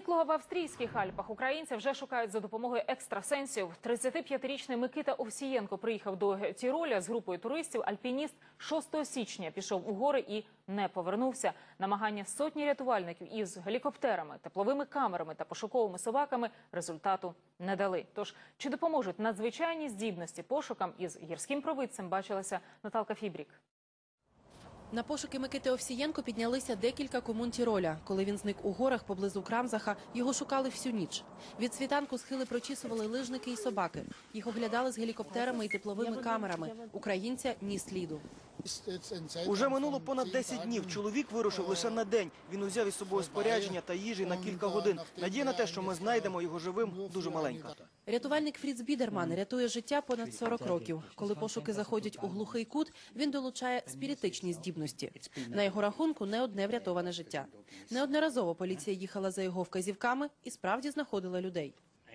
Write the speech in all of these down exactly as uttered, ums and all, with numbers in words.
Зниклого в австрійських Альпах українця вже шукають за допомогою екстрасенсів. тридцятип'ятирічний Микита Овсієнко приїхав до Тіроля з групою туристів. Альпініст шостого січня пішов у гори і не повернувся. Намагання сотні рятувальників із гелікоптерами, тепловими камерами та пошуковими собаками результату не дали. Тож, чи допоможуть надзвичайні здібності пошукам із гірським провидцем, бачилася Наталка Фібрік. На пошуки Микити Овсієнко піднялися декілька комун Тіроля. Коли він зник у горах поблизу Крамзаха, його шукали всю ніч. Від світанку схили прочісували лижники і собаки. Їх оглядали з гелікоптерами і тепловими камерами. Українця – ні сліду. Уже минуло понад десять днів. Чоловік вирушив лише на день. Він узяв із собою спорядження та їжі на кілька годин. Надія на те, що ми знайдемо його живим, дуже маленька. Рятувальник Фріц Бідерман рятує життя понад сорок років. Коли пошуки заходять у глухий кут, він долучає спіритичні здібності. На його рахунку не одне врятоване життя. Неодноразово поліція їхала за його вказівками і справді знаходила людей.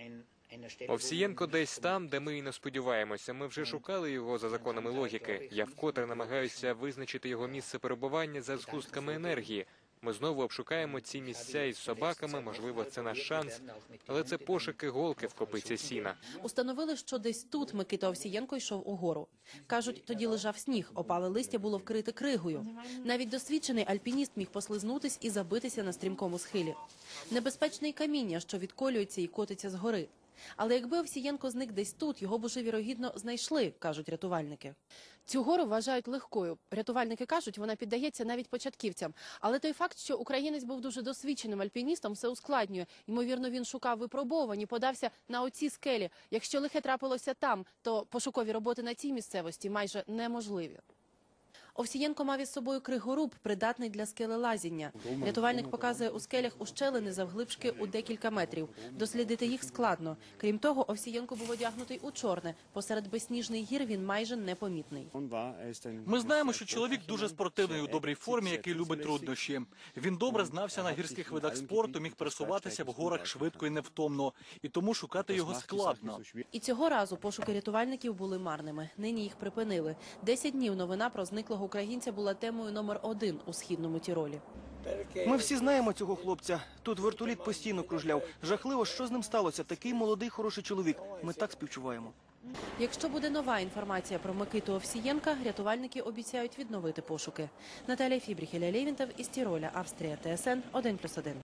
Овсієнко десь там, де ми і не сподіваємося. Ми вже шукали його за законами логіки. Я вкотре намагаюся визначити його місце перебування за згустками енергії. Ми знову обшукаємо ці місця із собаками, можливо, це наш шанс. Але це пошуки голки в копиці сіна. Установили, що десь тут Микита Овсієнко йшов угору. Кажуть, тоді лежав сніг, опале листя було вкрите кригою. Навіть досвідчений альпініст міг послизнутись і забитися на стрімкому схилі. Небезпечне каміння, що відколюється і котиться з гори. Але якби Овсієнко зник десь тут, його б уже, вірогідно, знайшли, кажуть рятувальники. Цю гору вважають легкою. Рятувальники кажуть, вона піддається навіть початківцям. Але той факт, що українець був дуже досвідченим альпіністом, все ускладнює. Ймовірно, він шукав випробувань і подався на оці скелі. Якщо лихе трапилося там, то пошукові роботи на цій місцевості майже неможливі. Овсієнко мав із собою кригоруб, придатний для скелелазіння. Рятувальник показує у скелях ущелини завглибшки у декілька метрів. Дослідити їх складно. Крім того, Овсієнко був одягнутий у чорне. Посеред безсніжних гір він майже непомітний. Ми знаємо, що чоловік дуже спортивний, у добрій формі, який любить труднощі. Він добре знався на гірських видах спорту, міг пересуватися в горах швидко і невтомно. І тому шукати його складно. І цього разу пошуки рятувальників були марними. Нині їх припинили. Десять днів новина про зниклого українця була темою номер один у східному Тіролі. Ми всі знаємо цього хлопця. Тут вертоліт постійно кружляв. Жахливо, що з ним сталося. Такий молодий, хороший чоловік. Ми так співчуваємо. Якщо буде нова інформація про Микиту Овсієнка, рятувальники обіцяють відновити пошуки. Наталія Фібріх, Ілля Лєвінтов із Тіроля, Австрія, Т С Н один плюс один.